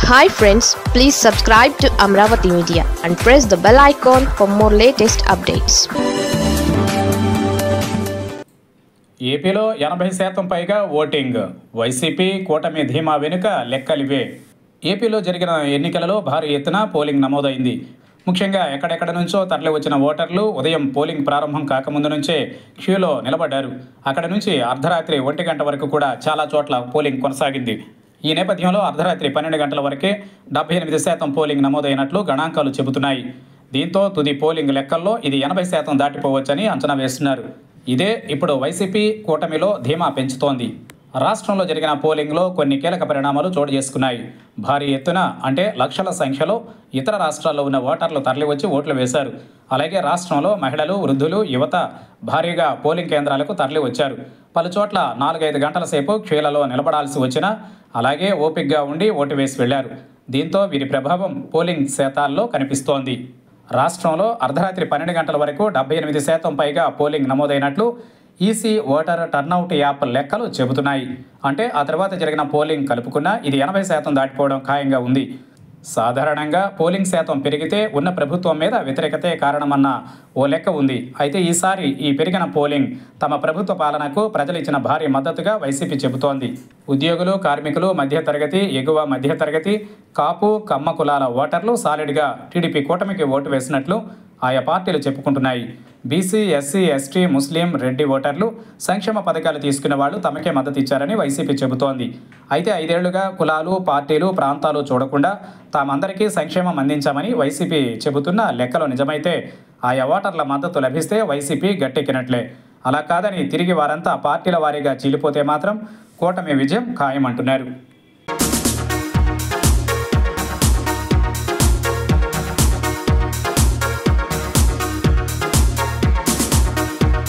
Hi friends, please subscribe to Amravati Media and press the bell icon for more latest updates. ఏపీలో 80% పైగా voting. YCP కూటమి ధీమా వెనుక లెక్కలివే. ఏపీలో జరిగిన ఎన్నికలలో భారీ ఎత్తున పోలింగ్ నమోదైంది. ముఖ్యంగా ఎక్కడెక్కడ నుంచో తరలి వచ్చిన ఓటర్లు ఉదయం పోలింగ్ ప్రారంభం కాకముందు నుంచే క్యూలో నిలబడ్డారు. అక్కడ నుంచి అర్ధరాత్రి 1 గంట వరకు కూడా చాలా చోట్ల పోలింగ్ కొనసాగింది. ఈ నేపథ్యంలో అర్ధరాత్రి 12 గంటల వరకే 78% పోలింగ్ నమోదైనట్లు గణాంకాలు చెబుతున్నాయి. దీంతో తుది పోలింగ్ లెక్కల్లో ఇది 80% దాటిపోవచ్చని అంచనా వేస్తున్నారు. ఇదే ఇప్పుడు వైసీపీ కూటమిలో ధీమా పెంచుతోంది. రాష్ట్రంలో జరిగిన పోలింగ్లో కొన్ని కీలక పరిణామాలు చోటు చేసుకున్నాయి. భారీ ఎత్తున అంటే లక్షల సంఖ్యలో ఇతర రాష్ట్రాల్లో ఉన్న ఓటర్లు తరలివచ్చి ఓట్లు వేశారు. అలాగే రాష్ట్రంలో మహిళలు, వృద్ధులు, యువత భారీగా పోలింగ్ కేంద్రాలకు తరలి వచ్చారు. పలుచోట్ల 4-5 గంటల సేపు క్యూలలో నిలబడాల్సి వచ్చినా అలాగే ఓపికగా ఉండి ఓటు వేసి వెళ్లారు. దీంతో వీరి ప్రభావం పోలింగ్ శాతాల్లో కనిపిస్తోంది. రాష్ట్రంలో అర్ధరాత్రి 12 గంటల వరకు 78% పైగా పోలింగ్ నమోదైనట్లు ఈసీ ఓటర్ టర్నౌట్ యాప్ లెక్కలు చెబుతున్నాయి. అంటే ఆ తర్వాత జరిగిన పోలింగ్ కలుపుకున్నా ఇది 80% దాటిపోవడం ఖాయంగా ఉంది. సాధారణంగా పోలింగ్ శాతం పెరిగితే ఉన్న ప్రభుత్వం మీద వ్యతిరేకతే కారణమన్న ఓ లెక్క ఉంది. అయితే ఈసారి ఈ పెరిగిన పోలింగ్ తమ ప్రభుత్వ పాలనకు ప్రజలు ఇచ్చిన భారీ మద్దతుగా వైసీపీ చెబుతోంది. ఉద్యోగులు, కార్మికులు, మధ్యతరగతి, ఎగువ మధ్యతరగతి, కాపు, కమ్మ కులాల ఓటర్లు సాలిడ్గా టీడీపీ కూటమికి ఓటు వేసినట్లు ఆయా పార్టీలు చెప్పుకుంటున్నాయి. బీసీ, ఎస్సీ, ఎస్టీ, ముస్లిం, రెడ్డి ఓటర్లు సంక్షేమ పథకాలు తీసుకునే వాళ్ళు తమకే మద్దతు ఇచ్చారని వైసీపీ చెబుతోంది. అయితే 5 ఏళ్లుగా కులాలు, పార్టీలు, ప్రాంతాలు చూడకుండా తామందరికీ సంక్షేమం అందించామని వైసీపీ చెబుతున్న లెక్కలు నిజమైతే ఆయా ఓటర్ల మద్దతు లభిస్తే వైసీపీ గట్టెక్కినట్లే. అలా కాదని తిరిగి వారంతా పార్టీల వారీగా చీలిపోతే మాత్రం కూటమి విజయం ఖాయమంటున్నారు.